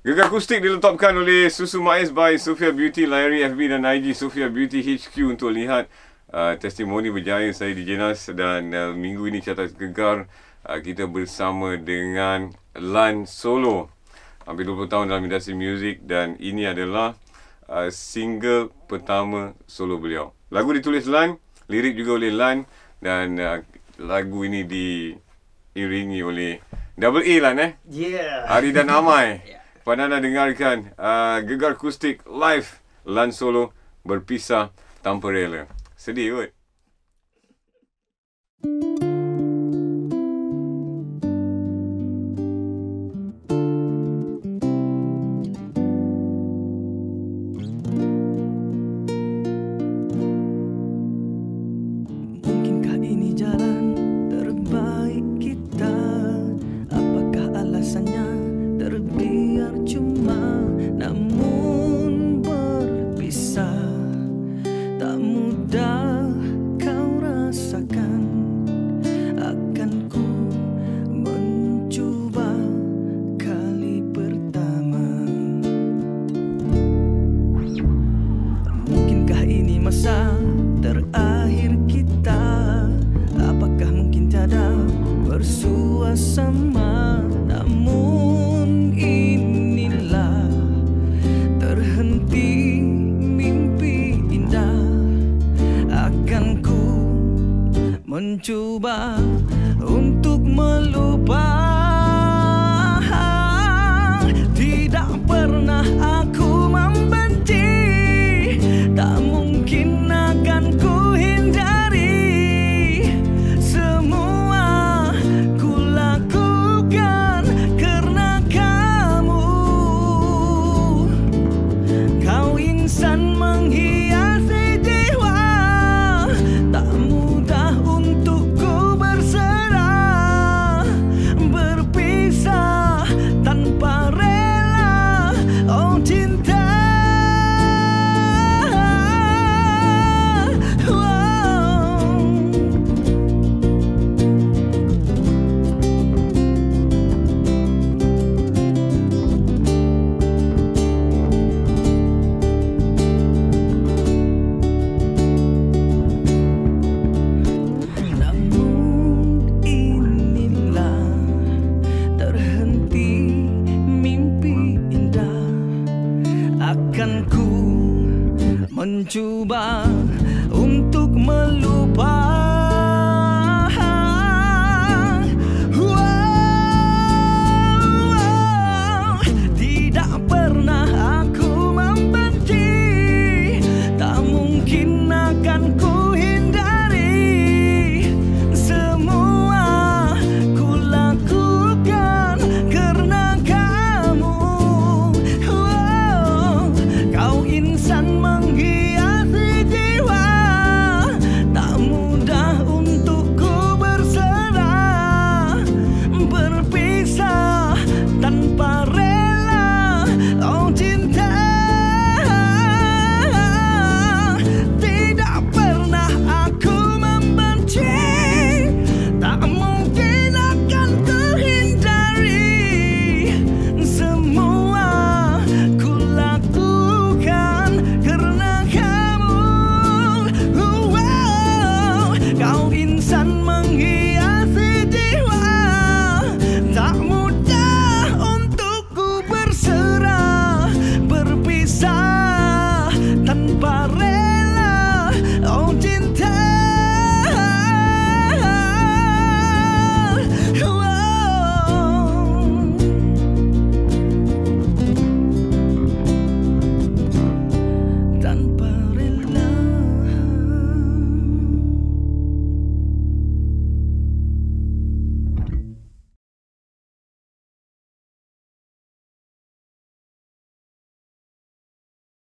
Gegar Akustik diletopkan oleh Susu Mais by Sofia Beauty. Layari FB dan IG Sofia Beauty HQ untuk lihat testimoni berjaya saya di Jenas. Dan minggu ini Carta Gegar kita bersama dengan Lan Solo. Hampir 20 tahun dalam industri muzik dan ini adalah single pertama solo beliau. Lagu ditulis Lan, lirik juga oleh Lan dan lagu ini diiringi oleh Double A Lan Yeah. Ari dan Amai. Pada anda dengarkan Gegar Akustik live Lan Solo berpisah tanpa rela. Sedih kot. Mungkinkah ini jalan terbaik kita? Apakah alasannya terbiar cuma namun berpisah? Tak mudah kau rasakan, akan ku mencuba kali pertama. Mungkinkah ini masa terakhir kita? Apakah mungkin tiada bersua sama? Namun inilah terhenti mimpi indah. Akan ku mencuba untuk melupa. Tidak pernah aku membenci, tak mungkin akan ku hindari. Semua ku lakukan karena kamu. Kau insan menghiasi jiwa, tak mudah untukku berserah. Berpisah tanpa rela, oh cinta. Namun inilah terhenti mimpi indah. Akan ku mencuba untuk melupa. Tidak pernah